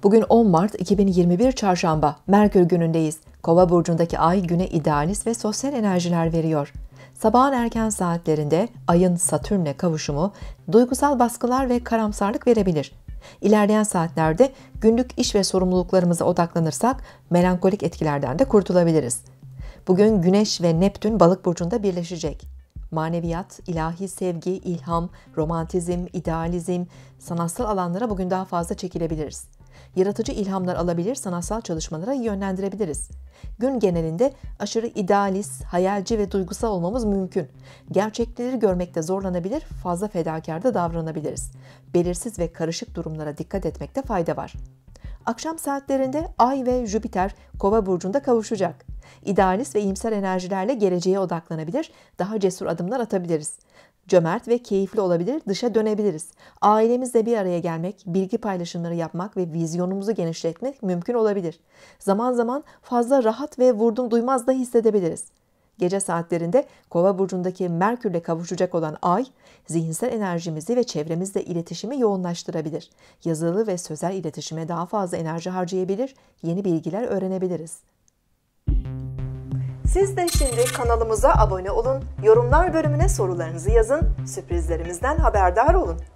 Bugün 10 Mart 2021 Çarşamba, Merkür günündeyiz. Kova burcundaki ay güne idealist ve sosyal enerjiler veriyor. Sabahın erken saatlerinde ayın Satürn'le kavuşumu duygusal baskılar ve karamsarlık verebilir. İlerleyen saatlerde günlük iş ve sorumluluklarımıza odaklanırsak melankolik etkilerden de kurtulabiliriz. Bugün Güneş ve Neptün Balık burcunda birleşecek. Maneviyat, ilahi sevgi, ilham, romantizm, idealizm, sanatsal alanlara bugün daha fazla çekilebiliriz. Yaratıcı ilhamlar alabilir, sanatsal çalışmalara yönlendirebiliriz. Gün genelinde aşırı idealist, hayalci ve duygusal olmamız mümkün. Gerçekleri görmekte zorlanabilir, fazla fedakar da davranabiliriz. Belirsiz ve karışık durumlara dikkat etmekte fayda var. Akşam saatlerinde Ay ve Jüpiter Kova burcunda kavuşacak. İdealist ve iyimser enerjilerle geleceğe odaklanabilir, daha cesur adımlar atabiliriz. Cömert ve keyifli olabilir, dışa dönebiliriz. Ailemizle bir araya gelmek, bilgi paylaşımları yapmak ve vizyonumuzu genişletmek mümkün olabilir. Zaman zaman fazla rahat ve vurdum duymaz da hissedebiliriz. Gece saatlerinde Kova burcundaki Merkürle kavuşacak olan Ay, zihinsel enerjimizi ve çevremizle iletişimi yoğunlaştırabilir. Yazılı ve sözel iletişime daha fazla enerji harcayabilir, yeni bilgiler öğrenebiliriz. Siz de şimdi kanalımıza abone olun, yorumlar bölümüne sorularınızı yazın, sürprizlerimizden haberdar olun.